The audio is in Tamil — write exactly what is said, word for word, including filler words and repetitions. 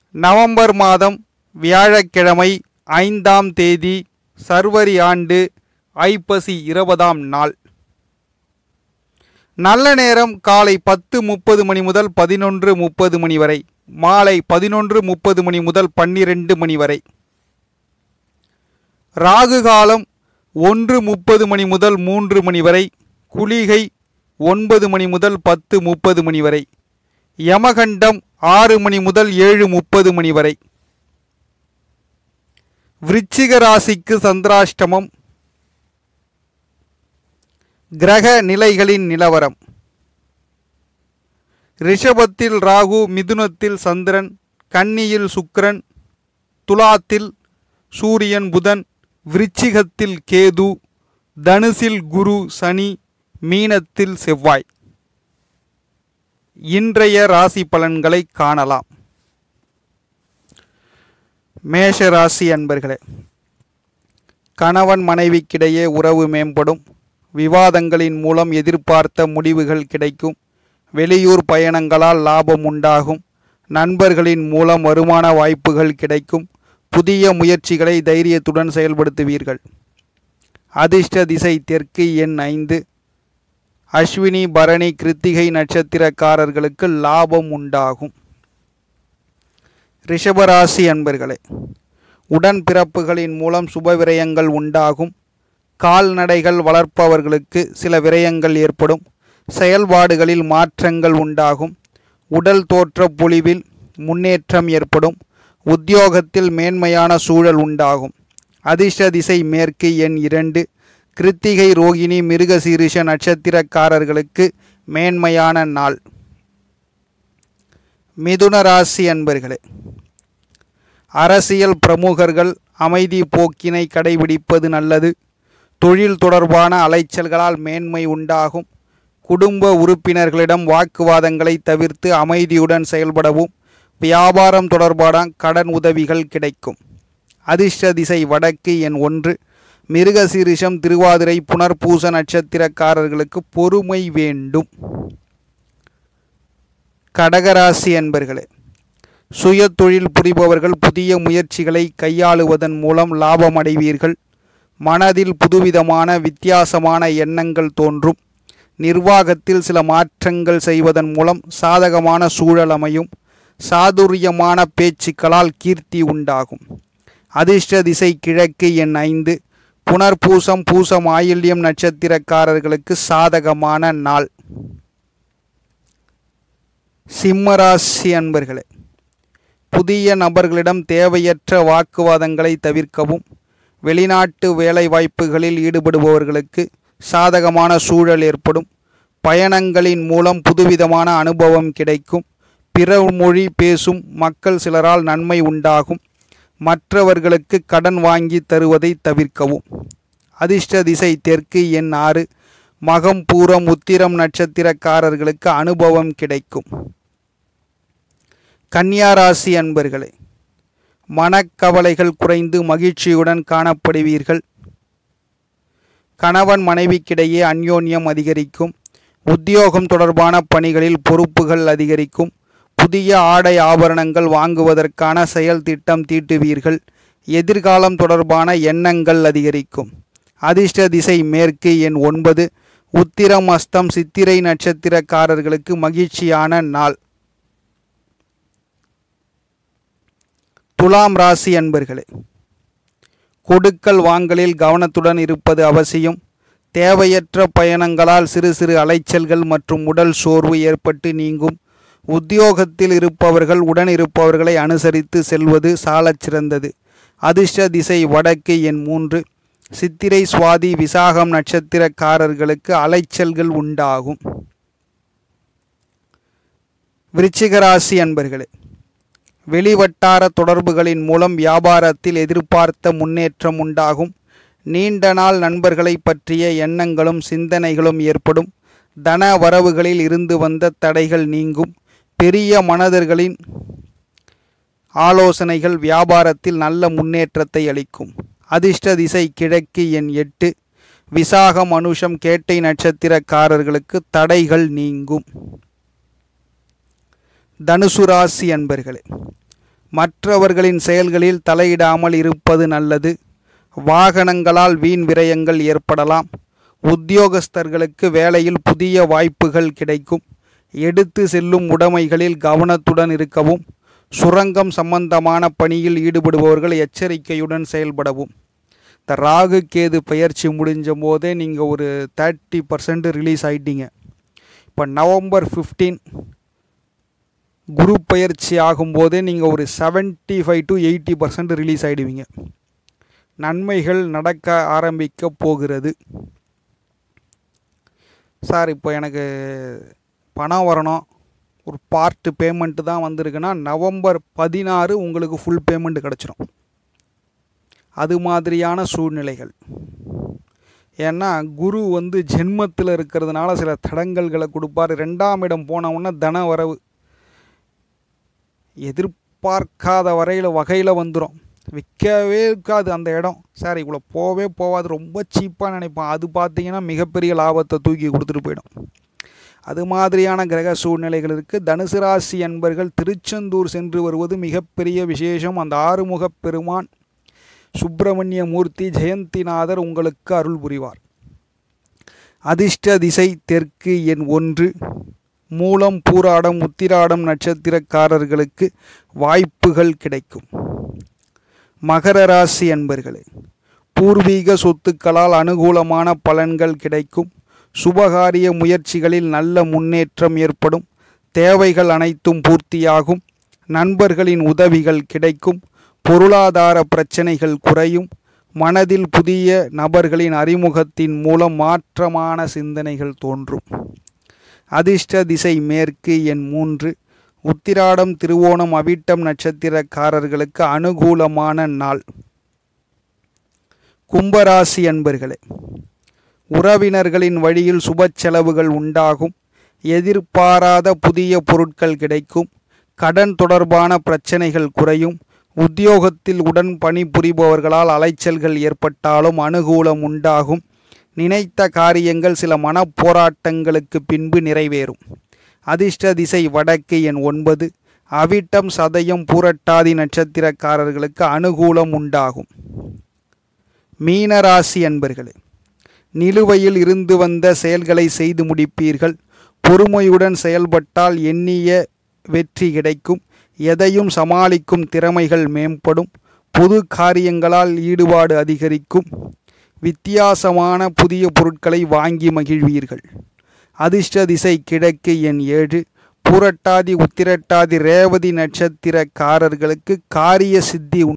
நவம்பர் மாதம் வியாழக்கிழமை ஐந்தாம் தேதி சர்வரி ஆண்டு ஐப்பசி இருபதாம் நாள். நல்ல நேரம் காலை பத்து முப்பது மணி முதல் பதினொன்று முப்பது மணி வரை, மாலை பதினொன்று முப்பது மணி முதல் பன்னிரண்டு மணி வரை. ராகு காலம் ஒன்று முப்பது மணி முதல் மூன்று மணி வரை, குளிகை ஒன்பது மணி முதல் பத்து முப்பது மணி வரை, யமகண்டம் ஆறு மணி முதல் ஏழு முப்பது மணி வரை. விருச்சிக ராசிக்கு சந்திராஷ்டமம். கிரக நிலைகளின் நிலவரம். ரிஷபத்தில் ராகு, மிதுனத்தில் சந்திரன், கன்னியில் சுக்கிரன், துலாத்தில் சூரியன் புதன், விருச்சிகத்தில் கேது, தனுசில் குரு சனி, மீனத்தில் செவ்வாய். இன்றைய ராசி பலன்களை காணலாம். மேஷ ராசி அன்பர்களே, கணவன் மனைவிக்கிடையே உறவு மேம்படும். விவாதங்களின் மூலம் எதிர்பார்த்த முடிவுகள் கிடைக்கும். வெளியூர் பயணங்களால் லாபம் உண்டாகும். நண்பர்களின் மூலம் வருமான வாய்ப்புகள் கிடைக்கும். புதிய முயற்சிகளை தைரியத்துடன் செயல்படுத்துவீர்கள். அதிர்ஷ்ட திசை தெற்கு, எண் ஐந்து. அஸ்வினி பரணி கிருத்திகை நட்சத்திரக்காரர்களுக்கு லாபம் உண்டாகும். ரிஷபராசி அன்பர்களே, உடன்பிறப்புகளின் மூலம் சுப விரயங்கள் உண்டாகும். கால்நடைகள் வளர்ப்பவர்களுக்கு சில விரயங்கள் ஏற்படும். செயல்பாடுகளில் மாற்றங்கள் உண்டாகும். உடல் தோற்ற பொலிவில் முன்னேற்றம் ஏற்படும். உத்தியோகத்தில் மேன்மையான சூழல் உண்டாகும். அதிர்ஷ்ட திசை மேற்கு, எண் இரண்டு. கிருத்திகை ரோகிணி மிருகசீரிஷ நட்சத்திரக்காரர்களுக்கு மேன்மையான நாள். மிதுன ராசி அன்பர்களே, அரசியல் பிரமுகர்கள் அமைதி போக்கினை கடைபிடிப்பது நல்லது. தொழில் தொடர்பான அலைச்சல்களால் மேன்மை உண்டாகும். குடும்ப உறுப்பினர்களிடம் வாக்குவாதங்களை தவிர்த்து அமைதியுடன் செயல்படவும். வியாபாரம் தொடர்பான கடன் உதவிகள் கிடைக்கும். அதிர்ஷ்ட திசை வடக்கு, எண் ஒன்று. மிருகசீரிஷம் திருவாதிரை புனர்பூச நட்சத்திரக்காரர்களுக்கு பொறுமை வேண்டும். கடகராசி அன்பர்களே, சுய தொழில் புரிபவர்கள் புதிய முயற்சிகளை கையாளுவதன் மூலம் லாபம் அடைவீர்கள். மனதில் புதுவிதமான வித்தியாசமான எண்ணங்கள் தோன்றும். நிர்வாகத்தில் சில மாற்றங்கள் செய்வதன் மூலம் சாதகமான சூழல் அமையும். சாதுரியமான பேச்சுக்களால் கீர்த்தி உண்டாகும். அதிர்ஷ்ட திசை கிழக்கு, எண் ஐந்து. புனர்பூசம் பூசம் ஆயில்யம் நட்சத்திரக்காரர்களுக்கு சாதகமான நாள். சிம்மராசி அன்பர்களே, புதிய நபர்களிடம் தேவையற்ற வாக்குவாதங்களை தவிர்க்கவும். வெளிநாட்டு வேலைவாய்ப்புகளில் ஈடுபடுபவர்களுக்கு சாதகமான சூழல் ஏற்படும். பயணங்களின் மூலம் புதுவிதமான அனுபவம் கிடைக்கும். பிற மொழி பேசும் மக்கள் சிலரால் நன்மை உண்டாகும். மற்றவர்களுக்கு கடன் வாங்கி தருவதை தவிர்க்கவும். அதிர்ஷ்ட திசை தெற்கு, எண் ஆறு. மகம் பூரம் உத்திரம் நட்சத்திரக்காரர்களுக்கு அனுபவம் கிடைக்கும். கன்னியா ராசி அன்பர்களே, மனக்கவலைகள் குறைந்து மகிழ்ச்சியுடன் காணப்படுவீர்கள். கணவன் மனைவிக்கிடையே அந்யோன்யம் அதிகரிக்கும். உத்தியோகம் தொடர்பான பணிகளில் பொறுப்புகள் அதிகரிக்கும். புதிய ஆடை ஆபரணங்கள் வாங்குவதற்கான செயல் திட்டம் தீட்டுவீர்கள். எதிர்காலம் தொடர்பான எண்ணங்கள் அதிகரிக்கும். அதிர்ஷ்ட திசை மேற்கு, எண் ஒன்பது. உத்திரம் அஸ்தம் சித்திரை நட்சத்திரக்காரர்களுக்கு மகிழ்ச்சியான நாள். துலாம் ராசி அன்பர்களே, கொடுக்கல் வாங்கலில் கவனத்துடன் இருப்பது அவசியம். தேவையற்ற பயணங்களால் சிறு சிறு அலைச்சல்கள் மற்றும் உடல் சோர்வு ஏற்பட்டு நீங்கும். உத்தியோகத்தில் இருப்பவர்கள் உடன் இருப்பவர்களை அனுசரித்து செல்வது சாலச் சிறந்தது. அதிர்ஷ்ட திசை வடக்கு, எண் மூன்று. சித்திரை சுவாதி விசாகம் நட்சத்திரக்காரர்களுக்கு அலைச்சல்கள் உண்டாகும். விருச்சிக ராசி அன்பர்களே, வெளிவட்டார தொடர்புகளின் மூலம் வியாபாரத்தில் எதிர்பார்த்த முன்னேற்றம் உண்டாகும். நீண்ட நாள் நண்பர்களை பற்றிய எண்ணங்களும் சிந்தனைகளும் ஏற்படும். தன வரவுகளில் இருந்து வந்த தடைகள் நீங்கும். பெரிய மனதர்களின் ஆலோசனைகள் வியாபாரத்தில் நல்ல முன்னேற்றத்தை அளிக்கும். அதிர்ஷ்ட திசை கிழக்கு, எண் எட்டு. விசாகம் அனுஷம் கேட்டை நட்சத்திரக்காரர்களுக்கு தடைகள் நீங்கும். தனுசு ராசி அன்பர்களே, மற்றவர்களின் செயல்களில் தலையிடாமல் இருப்பது நல்லது. வாகனங்களால் வீண் விரயங்கள் ஏற்படலாம். உத்தியோகஸ்தர்களுக்கு வேலையில் புதிய வாய்ப்புகள் கிடைக்கும். எடுத்து செல்லும் உடைமைகளில் கவனத்துடன் இருக்கவும். சுரங்கம் சம்பந்தமான பணியில் ஈடுபடுபவர்கள் எச்சரிக்கையுடன் செயல்படவும். இந்த ராகு கேது பயிற்சி முடிஞ்ச போதே நீங்கள் ஒரு தேர்ட்டி பர்சன்ட் ரிலீஸ் ஆகிட்டீங்க. இப்போ நவம்பர் ஃபிஃப்டீன் குரு பயிற்சி ஆகும்போதே நீங்கள் ஒரு seventy five to eighty percent release ஆகிடுவீங்க. நன்மைகள் நடக்க ஆரம்பிக்க போகிறது. சார் இப்போ எனக்கு பணம் வரணும், ஒரு பார்ட்டு பேமெண்ட்டு தான் வந்திருக்குன்னா நவம்பர் பதினாறு உங்களுக்கு ஃபுல் பேமெண்ட் கிடச்சிரும். அது மாதிரியான சூழ்நிலைகள். ஏன்னா குரு வந்து ஜென்மத்தில் இருக்கிறதுனால சில தடங்கல்களை கொடுப்பார். ரெண்டாம் இடம் போனவுடனே தன வரவு எதிர்பார்க்காத வரையில் வகையில் வந்துடும். விற்கவே இருக்காது அந்த இடம். சார் இவ்வளோ போவே போகாது, ரொம்ப சீப்பாக நினைப்பான். அது பார்த்திங்கன்னா மிகப்பெரிய லாபத்தை தூக்கி கொடுத்துட்டு போயிடும். அது மாதிரியான கிரக சூழ்நிலைகள் இருக்குது. தனுசு ராசி அன்பர்கள் திருச்செந்தூர் சென்று வருவது மிகப்பெரிய விசேஷம். அந்த ஆறுமுக பெருமான் சுப்பிரமணிய மூர்த்தி ஜெயந்திநாதர் உங்களுக்கு அருள் புரிவார். அதிர்ஷ்ட திசை தெற்கு. எண் ஒன்று. மூலம் பூராடம் உத்திராடம் நட்சத்திரக்காரர்களுக்கு வாய்ப்புகள் கிடைக்கும். மகர ராசி அன்பர்களே, பூர்வீக சொத்துக்களால் அனுகூலமான பலன்கள் கிடைக்கும். சுபகாரிய முயற்சிகளில் நல்ல முன்னேற்றம் ஏற்படும். தேவைகள் அனைத்தும் பூர்த்தியாகும். நண்பர்களின் உதவிகள் கிடைக்கும். பொருளாதார பிரச்சனைகள் குறையும். மனதில் புதிய நபர்களின் அறிமுகத்தின் மூலம் மாற்றமான சிந்தனைகள் தோன்றும். அதிர்ஷ்ட திசை மேற்கு. எண் மூன்று. உத்திராடம் திருவோணம் அவிட்டம் நட்சத்திரக்காரர்களுக்கு அனுகூலமான நாள். கும்பராசி அன்பர்களே, உறவினர்களின் வழியில் சுப செலவுகள் உண்டாகும். எதிர்பாராத புதிய பொருட்கள் கிடைக்கும். கடன் தொடர்பான பிரச்சனைகள் குறையும். உத்தியோகத்தில் உடன் பணிபுரிபவர்களால் அலைச்சல்கள் ஏற்பட்டாலும் அனுகூலம் உண்டாகும். நினைத்த காரியங்கள் சில மனப்போராட்டங்களுக்கு பின்பு நிறைவேறும். அதிர்ஷ்ட திசை வடக்கு. எண் ஒன்பது. அவிட்டம் சதயம் பூரட்டாதி நட்சத்திரக்காரர்களுக்கு அனுகூலம் உண்டாகும். மீனராசி அன்பர்களே, நிலுவையில் இருந்து வந்த செயல்களை செய்து முடிப்பீர்கள். பொறுமையுடன் செயல்பட்டால் எண்ணிய வெற்றி கிடைக்கும். எதையும் சமாளிக்கும் திறமைகள் மேம்படும். பொது காரியங்களால் ஈடுபாடு அதிகரிக்கும். வித்தியாசமான புதிய பொருட்களை வாங்கி மகிழ்வீர்கள். அதிர்ஷ்ட திசை கிழக்கு. எண் ஏழு. பூரட்டாதி உத்திரட்டாதி ரேவதி நட்சத்திரக்காரர்களுக்கு காரிய சித்தி